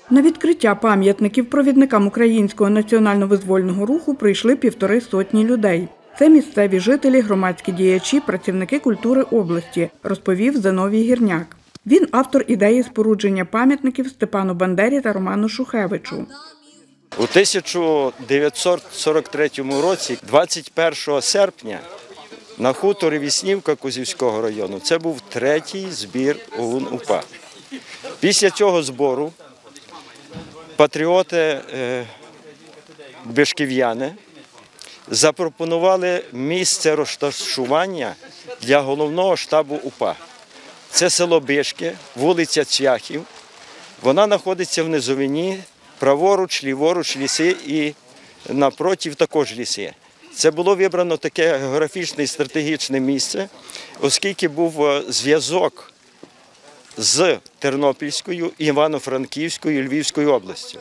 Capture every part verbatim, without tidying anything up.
На відкриття пам'ятників провідникам українського національно-визвольного руху прийшли півтори сотні людей. Це місцеві жителі, громадські діячі, працівники культури області, розповів Зиновій Гірняк. Він автор ідеї спорудження пам'ятників Степану Бандері та Роману Шухевичу. У тисяча дев'ятсот сорок третьому році, двадцять першого серпня, на хуторі Віснівка Козівського району, це був третій збір ОУН-УПА. Після цього збору патріоти бишків'яни запропонували місце розташування для головного штабу УПА. Це село Бишки, вулиця Цвяхів. Вона знаходиться в низовині, праворуч, ліворуч ліси і напротив також ліси. Це було вибрано таке географічне і стратегічне місце, оскільки був зв'язок з Тернопільською, Івано-Франківською і Львівською областю.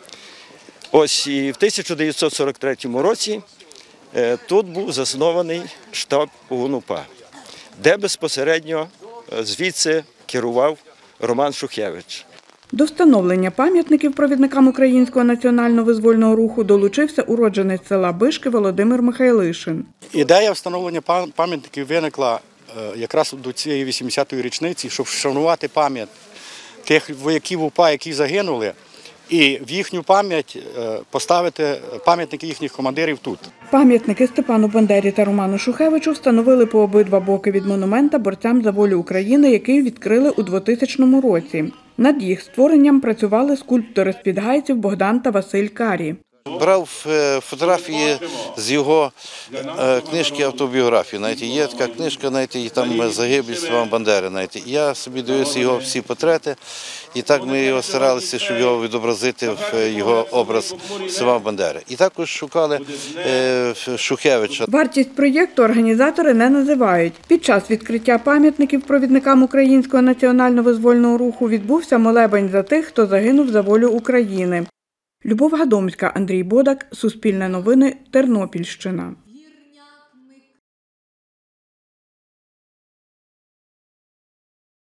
Ось і в тисяча дев'ятсот сорок третьому році тут був заснований штаб ОУН-УПА, де безпосередньо звідси керував Роман Шухевич. До встановлення пам'ятників провідникам українського національно-визвольного руху долучився уродженець села Бишки Володимир Михайлишин. Ідея встановлення пам'ятників виникла якраз до цієї вісімдесятої річниці, щоб вшанувати пам'ять тих вояків УПА, які загинули, і в їхню пам'ять поставити пам'ятники їхніх командирів тут. Пам'ятники Степану Бандері та Роману Шухевичу встановили по обидва боки від монумента борцям за волю України, який відкрили у двотисячному році. Над їх створенням працювали скульптори з Підгайців Богдан та Василь Карі. Брав фотографії з його книжки автобіографії. Навіть є така книжка, навіть, і там загибель Степана Бандери. Навіть. Я собі дивився його всі портрети, і так ми його старалися, щоб його відобразити в його образ Степана Бандери. І також шукали Шухевича. Вартість проєкту організатори не називають. Під час відкриття пам'ятників провідникам українського національно-визвольного руху відбувся молебень за тих, хто загинув за волю України. Любов Гадомська, Андрій Бодак, Суспільне новини, Тернопільщина.